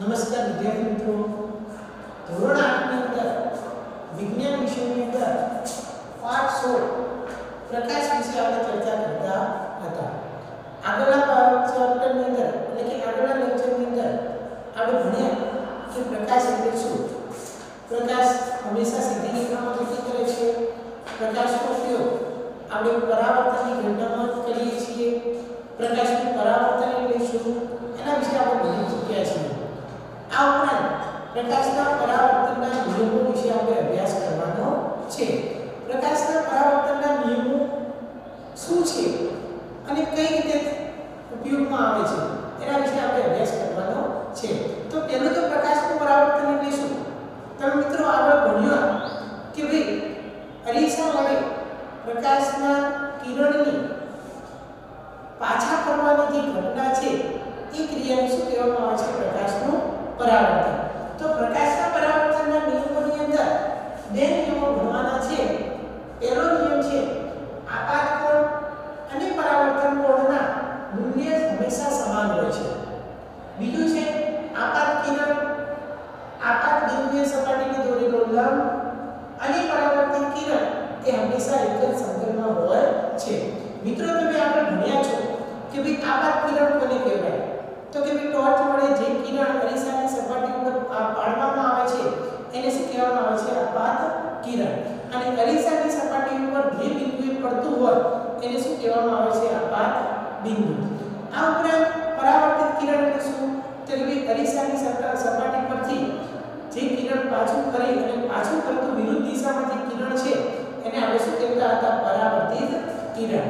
નમસ્કાર વિદ્યાર્થી મિત્રો, ધોરણ 8 ની અંદર વિજ્ઞાન વિષયની અંદર પાઠ 16 પ્રકાશ વિશે આપણે ચર્ચા કરતા હતા. આગળના ચેપ્ટરની અંદર એટલે કે આગળના લેક્ચરની અંદર આપણે ભણ્યા કે પ્રકાશ એટલે શું. પ્રકાશ હંમેશા સીધી રેખામાં ગતિ કરે છે. પ્રકાશનો ઉપયોગ આપણે પરાવર્તનની ઘટનામાં કરીએ છીએ. પ્રકાશનું પરાવર્તન એટલે શું એના વિશે આપણે ભણી ચૂક્યા છીએ. આ ઉપરાંત પ્રકાશના પરાવર્તનના નિયમો વિશે આપણે અભ્યાસ કરવાનો છે. પ્રકાશના પરાવર્તનના નિયમો શું છે અને કઈ રીતે ઉપયોગમાં આવે છે એના વિશે આપણે અભ્યાસ કરવાનો છે. તો પહેલું તો પ્રકાશનું પરાવર્તન એટલે શું? તમે મિત્રો આગળ ભણ્યા કે ભાઈ અરીસા વડે પ્રકાશના કિરણની પાછા ફરવાની જે ઘટના છે એ ક્રિયાને શું કહેવામાં આવે છે? પ્રકાશનું પરાવર્તન. તો પ્રકાશના પરાવર્તનના નિયમોની અંદર બે નિયમો ભણવાના છે. પહેલો નિયમ છે આપાત કોણ અને પરાવર્તન કોણના મૂલ્ય હંમેશા સમાન હોય છે. બીજું છે આપાત કિરણ આપાત બિંદુએ સપાટીને દોરેલો લંબ અને પરાવર્તન કિરણ એ હંમેશા એક જ સમતલમાં હોય છે. મિત્રો તમે આગળ ભણ્યા છો કે ભાઈ આપાત કિરણ કોને કહેવાય? તો કે ભાઈ ટોર્ચ વડે જે કિરણ અરીસાની સપાટી ઉપર પાડવામાં આવે છે એને શું કહેવામાં આવે છે? આપાત કિરણ. અને અરીસાની સપાટી ઉપર જે બિંદુએ પડતું હોય એને શું કહેવામાં આવે છે? આપાત બિંદુ. આ ઉપરાંત પરાવર્તિત કિરણ એટલે શું? તો કે ભાઈ અરીસાની સપાટી પરથી જે કિરણ પાછું ફરી અને પાછું ફરતું વિરુદ્ધ દિશામાં જે કિરણ છે એને આપણે શું કહેતા હતા? પરાવર્તિત કિરણ.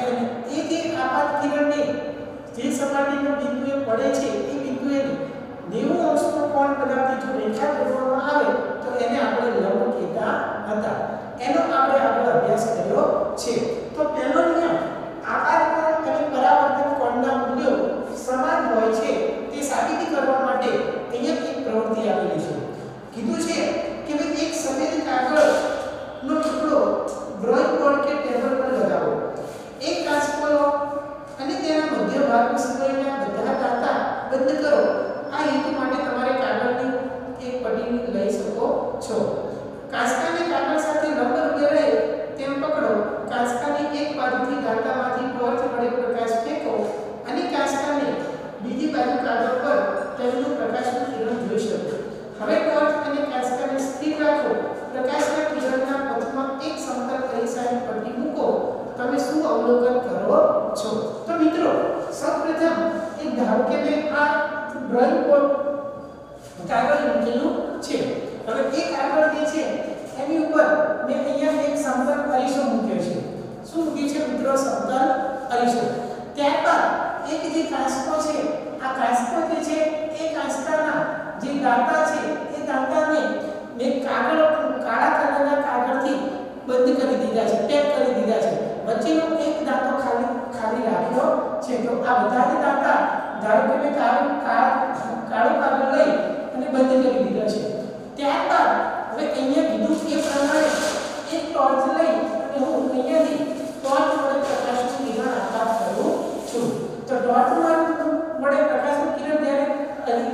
એ જે આપાત કિરણને જે સપાટીનો બિંદુએ પડે છે એ બિંદુએ 90 અંશનો કોણ બનાવતી જો રેખા દોરવામાં આવે તો એને આપણે લંબ કહેતા હતા. એનો આપણે આગળ અભ્યાસ કર્યો છે. તો પહેલો નિયમ આપાત કોણ અને પરાવર્તન કોણના મૂલ્યો સમાન હોય છે તે સાબિત કરવા માટે અહીંયા એક પ્રવૃત્તિ આપેલી છે. કીધું છે કે ભાઈ એક સફેદ કાગળનો ટુકડો ડ્રોઈંગ બોર્ડ કે ટેબલ પર લગાવો. એક કાચકો લો અને તેના મધ્ય ભાગ સિવાયના બધા દાંતા બંધ કરો. આ હેતુ માટે તમારે કાગળની એક પટ્ટી લઈ શકો છો. કાચકાને કાગળ સાથે લંબ રૂપે રહે તેમ પકડો. કાચકાની એક બાજુથી દાંતામાંથી ટોર્ચ વડે પ્રકાશ ફેંકો અને કાચકાને બીજી બાજુ કાગળ પર તેનું પ્રકાશનું કિરણ જોઈ શકો. હવે ટોર્ચ અને કાચકાને સ્થિર રાખો. પ્રકાશના કિરણના પથમાં એક સમતલ અરીસાની પટ્ટી મૂકો. તમે શું અવલોકન કરો છો? તો મિત્રો સૌપ્રથમ એક ધારો કે મેં આ ડ્રોઈંગ બોર્ડ કાગળ મૂકેલું છે. હવે એક કાગળ જે છે એની ઉપર મેં અહીંયા એક સમતલ અરીસો મૂક્યો છે. શું મૂક્યું છે મિત્રો? સમતલ અરીસો. ત્યારબાદ એક જે કાચકો છે આ કાચકો જે છે એ કાચકાના જે દાંતા છે એ દાંતાને મેં કાળા કલરના કાગળથી બંધ કરી દીધા છે, ટેપ કરી દીધા છે. વચ્ચેનો એક દાંતો ખાલી રાખ્યો છે. તો આ બધા જ દાંતા ધારો કે મેં કાળો કાગળ લઈ અને બંધ કરી દીધો છે. ત્યારબાદ હવે અહીંયા કીધું એ પ્રમાણે એક ટોર્ચ લઈ અને હું અહીંયાથી ટોર્ચ વડે પ્રકાશનું કિરણ આપાત કરું છું. તો ટોર્ચ વડે પ્રકાશનું કિરણ જ્યારે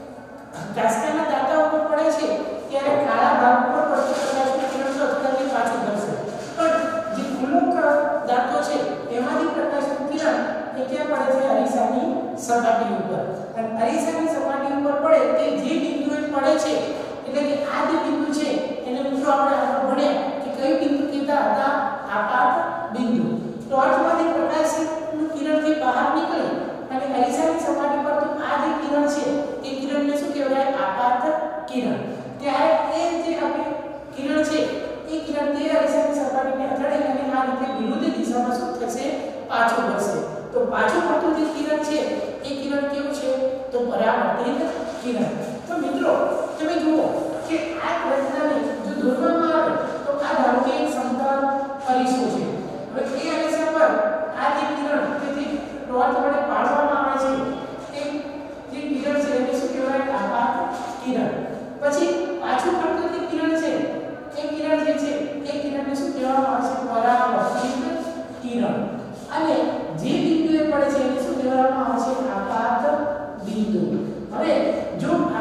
કાચકાના દાંતા ઉપર પડે છે ત્યારે કાળા ભાગ ઉપર પડતું પ્રકાશનું કિરણ તો અત્યારથી પાછું ફરશે. પણ જે ખુલ્લો દાંતો છે એમાંથી પ્રકાશનું કિરણ એ ક્યાં પડે છે? અરીસાની સપાટી ઉપર. અને અરીસાની સપાટી ઉપર પડે તે જે બિંદુએ પડે છે એટલે કે આ જે બિંદુ છે એને મિત્રો આપણે આગળ ભણ્યા કે કયું બિંદુ કહેતા હતા? આપાત બિંદુ. ટોર્ચમાંથી પ્રકાશનું કિરણથી બહાર નીકળી અને અરીસાની સપાટી પર તો આ જે કિરણ છે એ કિરણને શું કહેવાય? આપાત કિરણ. ત્યારે એ જે આપણી કિરણ છે એ કિરણ તે અરીસાની સપાટીને અથડાઈ અને આ રીતે વિરુદ્ધ દિશામાં શું થશે? પાછું વળશે. તો પાછું વળતું જે કિરણ છે એ કિરણ કેવું છે? તો પરાવર્તિત કિરણ. તો મિત્રો તમે જુઓ કે આ રચનાને જો દોરવામાં આવે તો આ ધારો કે એક સમતલ અરીસો છે. હવે એ અરીસા પર આ જે કિરણ કે જે ટોર્ચ વડે પાડવામાં આવે છે એ જે કિરણ છે એને શું કહેવાય? આપાત કિરણ. પછી પાછું ફરતું જે કિરણ છે એ કિરણ જે છે એ કિરણને શું કહેવામાં આવે છે? પરાવર્તિત કિરણ. અને જે બિંદુએ પડે છે એને શું કહેવામાં આવે છે? આપાત બિંદુ. હવે જો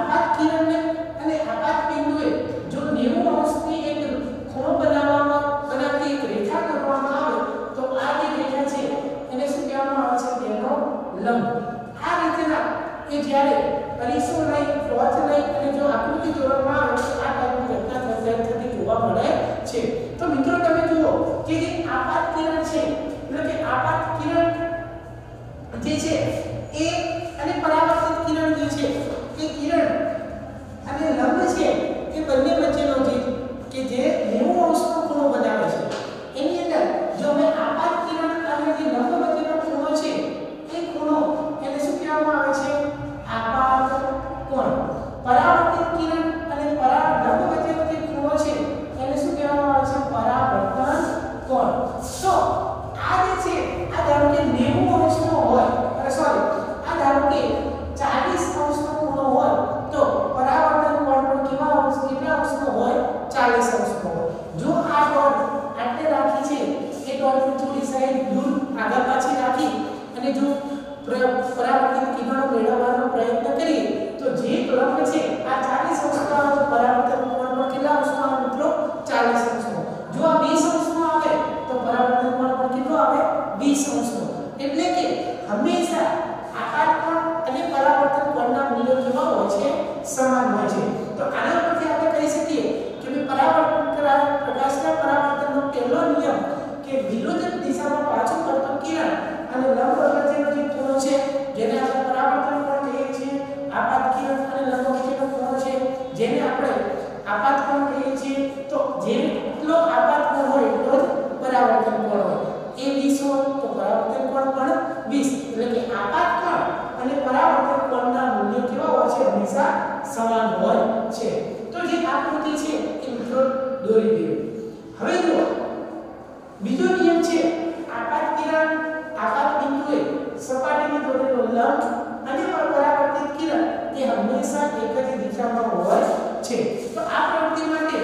કે જ્યારે અરીસો લઈ ટોર્ચ લઈ અને જો આકૃતિ દોરવામાં આવે તો આ ટાઈપની ઘટના થતી જોવા મળે છે. તો મિત્રો તમે જુઓ કે જે આપાત કિરણ છે એટલે કે આપાત કિરણ જે છે એ અને પરાવર્તિત કિરણ જે છે એ કિરણ અને લંબ છે એ બંને વચ્ચેનો જે કે જે 90 અંશનો ખૂણો બનાવે છે. એની અંદર જો અમે આપાત કિરણ અને જે લંબ વચ્ચેનો ખૂણો છે એ ખૂણો એને શું કહેવામાં આવે છે? આપાત કોણ. પરાવર્તિત કિરણ અને લંબ વચ્ચેનો જે ખૂણો છે એને શું કહેવામાં આવે છે? પરાવર્તન કોણ. તો આ જે છે આ ધારો કે 90 અંશનો હોય સોરી આ ધારો કે 40 અંશનો ખૂણો હોય તો પરાવર્તન કોણ પણ કેટલા અંશનો હોય? 40 અંશનો હોય. જો આ ડોટ આટલે રાખી છે એ ડોટની થોડી સાઈડ દૂર આગળ પાછી રાખી અને જો પરાવર્તિત કિરણો મેળવવાનો પ્રયત્ન કરીએ તો જે લંબ છે આ 40 અંશનો આવે તો પરાવર્તન કોણ પણ કેટલા અંશનો આવે મિત્રો? 40 અંશનો. જો આ 20 અંશનો આવે તો પરાવર્તન કોણ પણ કેટલો આવે? 20 અંશનો. એટલે કે હંમેશા આપાત કોણ અને પરાવર્તન કોણના મૂલ્યો કેવા હોય છે? સમાન હોય છે. તો આના પરથી આપણે કહી શકીએ કે પ્રકાશના પરાવર્તનનો પહેલો નિયમ કે વિરુદ્ધ દિશામાં પાછું પડતું કિરણ અને લંબ વચ્ચેનો જે ખૂણો છે જેને આપણે પરાવર્તન કોણ કહીએ છીએ, આપાત કિરણ અને લંબ વચ્ચેનો ખૂણો છે જેને આપણે આપાત કોણ કહીએ છીએ. તો જેટલો આપાત કોણ હોય એટલો જ પરાવર્તન કોણ હોય. એ 20 હોય તો પરાવર્તન કોણ પણ 20. એટલે કે આપાત કોણ અને પરાવર્તન કોણના મૂલ્યો કેવા હોય છે? હંમેશા સમાન હોય છે. તો જે આકૃતિ છે એ મિત્રો દોરી દઈએ. હવે જો બીજો નિયમ છે આપાત કિરણ આપાત બિંદુએ સપાટીની દોરેલો લંબ અને પરાવર્તિત કિરણ એ હંમેશા એક જ દિશામાં હોય છે. તો આ પ્રવૃત્તિ માટે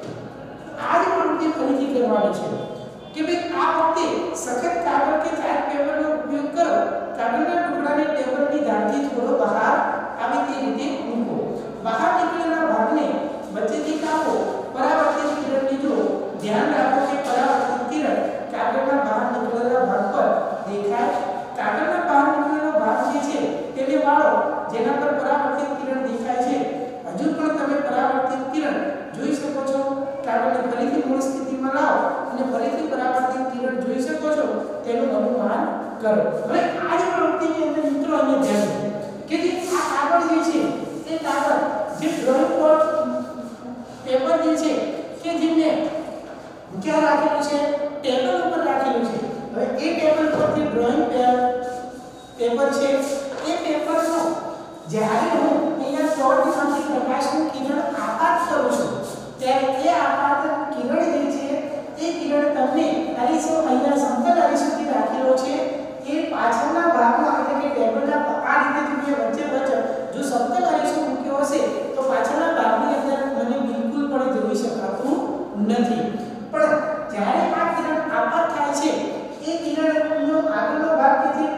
આ જ પ્રવૃત્તિ ફરીથી કરવાની છે કે ભાઈ આ વખતે સખત કાગળ કે ચાર્ટ પેપરનો ઉપયોગ કરો. કાગળના ટુકડાને ટેબલની ધારથી થોડો બહાર આવે તે રીતે મૂકો. બહાર નીકળેલા ભાગને વચ્ચેથી કાપો. પરાવર્તિત કિરણની જો ધ્યાન રાખો કે પરાવર્તિત કિરણ કાગળના બહાર નીકળેલા ભાગ પર દેખાય. કાગળના બહાર નીકળેલો ભાગ જે છે તેને વાળો જેના પર પરાવર્તિત કિરણ દેખાય છે. હજુ પણ તમે પરાવર્તિત કિરણ જોઈ શકો છો. કાગળને ફરીથી મૂળ સ્થિતિમાં લાવો અને ફરીથી પરાવર્તિત કિરણ જોઈ શકો છો તેનું અનુમાન કરો. હવે આ જ પ્રવૃત્તિની અંદર મિત્રો અહીંયા ધ્યાન દો કે જે આ કાગળ જે છે તે કાગળ જે ડ્રોઈંગ બોર્ડ પેપર જે છે કે જેને ક્યાં રાખેલું છે? ટેબલ ઉપર રાખેલું છે. હવે એ ટેબલ પર જે ડ્રોઈંગ પેપર છે એ પેપરનો જ્યારે હું અહીંયા ટોર્ચમાંથી પ્રકાશનું કિરણ આપાત કરું છું ત્યારે એ આપાત કિરણ જે છે એ કિરણ તમને અરીસો અહીંયા સમતલ અરીસોથી રાખેલો છે એ પાછળના ભાગમાં એટલે કે ટેબલના આ રીતે તમે વચ્ચે જો સમતલ અરીસો મૂક્યો હશે તો પાછળના ભાગની અંદર મને બિલકુલ પણ જોઈ શકાતું નથી. પણ જ્યારે આ કિરણ આપાત થાય છે એ કિરણનો આગળનો ભાગ કે જે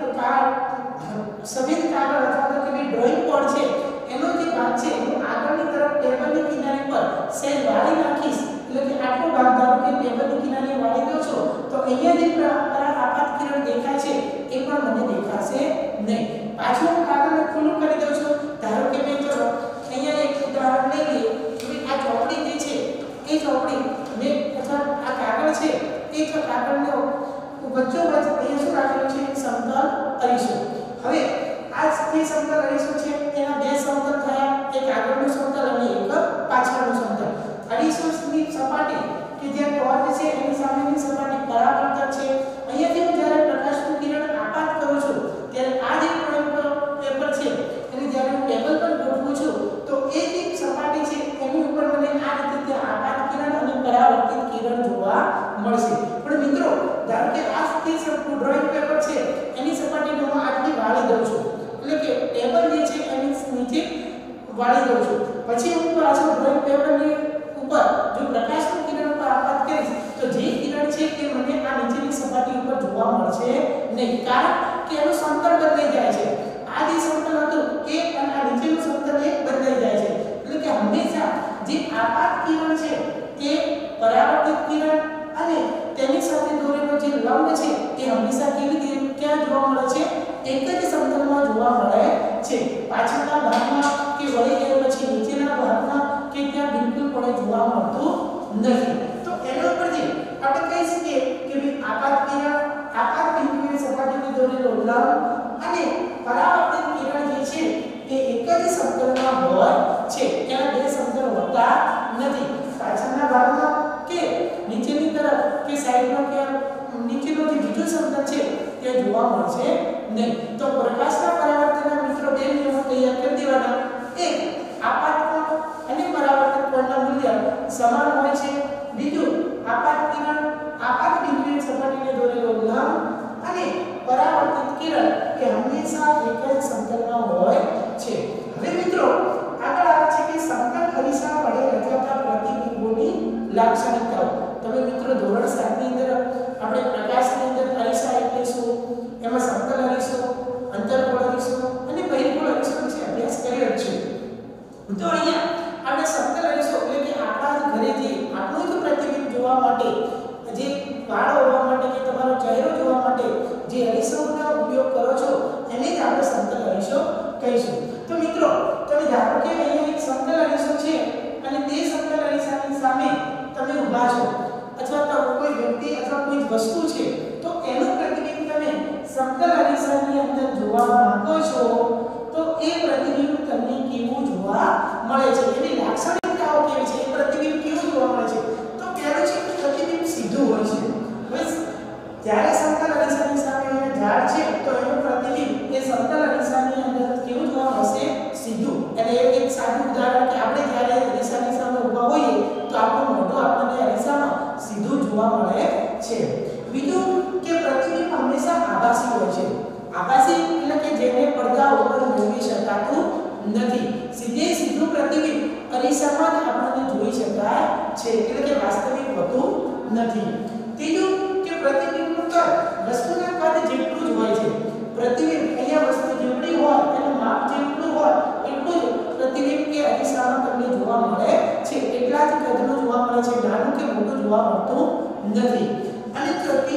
સફેદ કાગળ અથવા તો કે ડ્રોઈંગ બોર્ડ છે એનો જે ભાગ છે હું આગળની તરફ ટેબલની કિનારી પર સેલ વાળી નાખીશ. એટલે કે આટલો ભાગ ધારો કે ટેબલની કિનારીએ વાળી દો છો તો અહીંયા જે આપાત કિરણ દેખાય છે એ પણ મને દેખાશે નહીં. પાછું હું કાગળને ખુલ્લું કરી દઉં છું. ધારો કે મેં ચલો અહીંયા એક ઉદાહરણ લઈ લઈએ કે આ ચોપડી જે છે એ ચોપડી મેં અથવા આ કાગળ છે એ કાગળને વચ્ચોવચ્ચ અહીંયા શું રાખેલું છે? સમતલ અરીસો. હવે આ જે સમતલ અરીસો છે એના બે સમતલ થયા. એક આગળનું સમતલ અને એક પાછળનું સમતલ. અરીસોની સપાટી કે જે ટોર્ચ છે એની સામેની સપાટી પરાવર્તક છે. અહીંયાથી હું જ્યારે પ્રકાશનું કિરણ આપાત કરું છું ત્યારે આ જે પેપર છે એને જ્યારે હું ટેબલ પર ગોઠવું છું તો એ જે સપાટી છે એની ઉપર મને આ રીતે આપાત કિરણ અને પરાવર્તિત કિરણ જોવા મળશે. પણ મિત્રો ધારો કે આ જે ડ્રોઈંગ પેપર છે એની સપાટીને હું આટલી વાળી દઉં છું. એટલે કે ટેબલ જે છે એની નીચે વાળી દઉં છું. પછી હું પાછો ડ્રોઈંગ પેપરની ઉપર જો પ્રકાશનું કિરણ પર આપાત કરીશ તો જે કિરણ છે તે મને આ નીચેની સપાટી ઉપર જોવા મળશે નહીં. કારણ કે એનું સમતલ બદલાઈ જાય છે. આ જે સમતલ હતું એ અને આ નીચેનું સમતલ એ બદલાઈ જાય છે. એટલે કે હંમેશા જે આપાત કિરણ છે તે પરાવર્તિત કિરણ અને તેની સાથે દોરેલો જે લંબ છે એ હંમેશા કેવી રીતે ક્યાં જોવા મળે છે? એક જ સમતલમાં જોવા મળે છે. પાછળ પાછળના ભાગમાં કે વળી ગયા પછી નીચેના ભાગમાં કે ત્યાં બિલકુલ પણ જોવા મળતું નથી. તો એના પરથી આપણે કહી શકીએ કે ભાઈ આપાત બિંદુએ સપાટીની દોરેલો લંબ અને પરાવર્તિત કિરણ જે છે તે એક જ સમતલમાં હોય છે. એના બે સમતલ હોતા નથી. પાછળના ભાગમાં કે નીચેની તરફ કે સાઈડમાં કે નીચેનો જે બીજો સમતલ છે તે જોવા મળશે નહીં. તો પ્રકાશના પરાવર્તનના મિત્રો બે નિયમો તૈયાર કરી દેવાના. એક, આપાત કોણ અને પરાવર્તક કોણના મૂલ્ય સમાન હોય છે. બીજું, આપાત બિંદુએ સપાટીને દોરેલો લંબ અને પરાવર્તિત કિરણ એ હંમેશા એક જ સમતલમાં હોય છે. હવે મિત્રો આગળ આવે છે કે સમતલ અરીસા વડે રચાતા પ્રતિબિંબોની લાક્ષણિકતાઓ. તમે મિત્રો ધોરણ 7 ની અંદર આપણે પ્રકાશની અંદર અરીસા એટલે શું, એમાં સમતલ અરીસો, અંતર્ગોળ અરીસો અને બહિર્ગોળ અરીસો વિશે અભ્યાસ કર્યો છે. તો અહીંયા આપણે સમતલ અરીસો એટલે કે આપણા ઘરે જે આપણું જ પ્રતિબિંબ જોવા માટે, જે વાળ હોવા માટે કે તમારો ચહેરો જોવા માટે જે અરીસાનો ઉપયોગ કરો છો એને જ આપણે સમતલ અરીસો કહીશું. તો મિત્રો તમે ધારો કે અહીંયા એક સમતલ અરીસો છે અને તે સમતલ અરીસાની સામે તમે ઊભા છો અથવા તો કોઈ વ્યક્તિ અથવા કોઈ વસ્તુ છે, તો એનું પ્રતિબિંબ તમે સમતલ અરીસાની અંદર જોવા માંગો છો તો એ પ્રતિબિંબ તમને કેવું જોવા મળે છે, એની લાક્ષણિકતાઓ કેવી છે, એ પ્રતિબિંબ કેવું જોવા મળે છે. તો પહેલું છે કે પ્રતિબિંબ સીધું હોય છે. બસ જ્યારે સમતલ અરીસાની સામે અહીંયા ઝાડ છે તો એનું પ્રતિબિંબ એ સમતલ અરીસાની અંદર કેવું જોવા મળશે, સીધું. એટલે એક સાદું ઉદાહરણ કે આપણે જ્યારે અરીસાની સામે ઊભા હોઈએ તો આપણું મોઢું આપણને અરીસામાં સીધું જોવા મળે છે. બીજું કે પ્રતિબિંબ હંમેશા આભાસી હોય છે. આભાસી એટલે કે જેને પડદા ઉપર મેળવી શકાતું નથી. સીધું પ્રતિબિંબ અરીસામાં જ આપણને જોઈ શકાય છે, એટલે કે વાસ્તવિક હોતું નથી. ત્રીજું કે પ્રતિબિંબનું કદ વસ્તુના કદ જેટલું જ હોય છે. પ્રતિબિંબ અહીંયા વસ્તુ જેટલી હોય એનું માપ જેટલું હોય એટલું જ પ્રતિબિંબ કે અરીસામાં તમને જોવા મળે છે. એટલા જ કદનું જોવા મળે છે, નાનું કે મોટું જોવા મળતું નથી. અને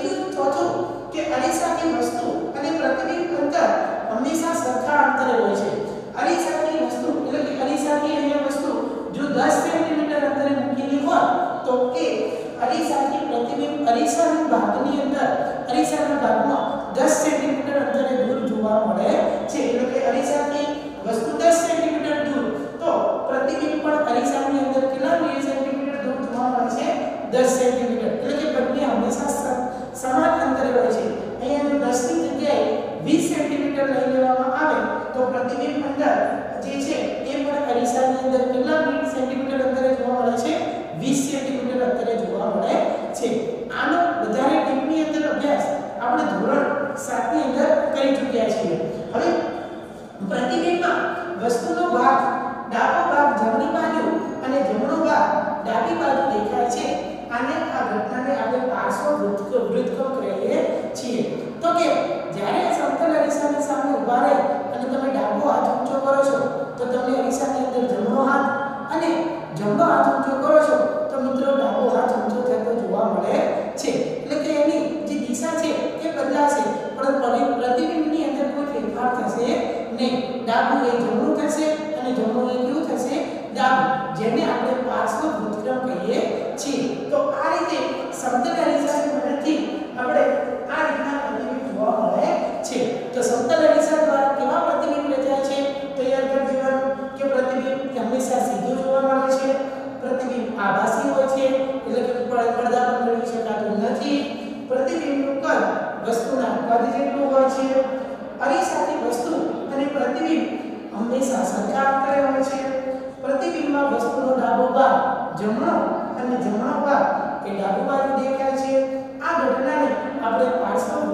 ચોથું કે અરીસાની વસ્તુ અને પ્રતિબિંબ અંતર હંમેશા સરખા અંતરે હોય છે. અરીસાની વસ્તુ એટલે કે અરીસાની અહીંયા વસ્તુ જો 10 સેન્ટીમીટર અંતરે મૂકેલી હોય તો એ અરીસાથી પ્રતિબિંબ અરીસાના ભાગની અંદર અરીસાના ભાગમાં 10 સેન્ટીમીટર અંતરે દૂર જોવા મળે છે. એટલે કે અરીસાથી વસ્તુ 10 સેન્ટીમીટર દૂર તો પ્રતિબિંબ પણ અરીસાની અંદર કેટલા સેન્ટીમીટર દૂર જોવા મળે છે, 10 સેન્ટીમીટર. એટલે કે બંને હંમેશા સમાન અંતરે હોય છે. અહીંયા જો 10 ની જગ્યાએ 20 સેન્ટીમીટર લઈ લેવામાં આવે તો પ્રતિબિંબ અંદર જે છે એ પણ અરીસાની અંદર કેટલા સેન્ટીમીટર અંતરે જોવા મળે છે, 20 સેન્ટીમીટર અંતરે જોવા મળે છે. આનો વધારે ડીપની અંદર અભ્યાસ આપણે ધોરણ 7 ની અંદર કરી ચૂક્યા છીએ. હવે પ્રતિબિંબમાં વસ્તુનો ભાગ ડાબો ભાગ જમણી બાજુ અને જમણો ભાગ ડાબી બાજુ દેખાય છે. આને આ ઘટનાને આપણે પાર્શ્વ વૃત્તકોણ કહીએ છીએ. તો કે જ્યારે સમતલ અરીસાની સામે ઊભા રહી અને તમે ડાબો હાથ ઊંચો કરો છો તો તમને અરીસાની અંદર જમણો હાથ અને જમણો હાથ ઊંચો કરો છો તો મિત્રો ડાબો હાથ ઊંચો થતો જોવા મળે છે. એટલે કે એની જે દિશા છે એ બદલાશે પણ પ્રતિબિંબની અંદર કોઈ ફેરફાર થશે નહીં. ડાબું એ જમણું થશે અને જમણું એ કેવું થશે, ડાબું, જેને આપણે પાર્શ્વ વૃત્તકોણ કહીએ છીએ. તો આ રીતે સમતલ અરીસાની મદદથી આપણે આ રીતના પ્રતિબિંબ જોવા મળે છે. તો સમતલ અરીસા દ્વારા કેવા પ્રતિબિંબ રચાય છે, તૈયાર કરી દેવાનું કે પ્રતિબિંબ હંમેશા સીધું જોવા મળે છે, પ્રતિબિંબ આભાસી હોય છે એટલે કે પડદા પર મેળવી શકાતું નથી, પ્રતિબિંબનું કદ વસ્તુના કદ જેટલું હોય છે, અરીસાની વસ્તુ અને પ્રતિબિંબ હંમેશા સરખા અંતરે હોય છે, પ્રતિબિંબમાં વસ્તુનો ડાબો ભાગ જમણો અને જમણો ભાગ એ ડાબી બાજુ દેખાય છે. આ ઘટનાને આપણે પાર્શ્વ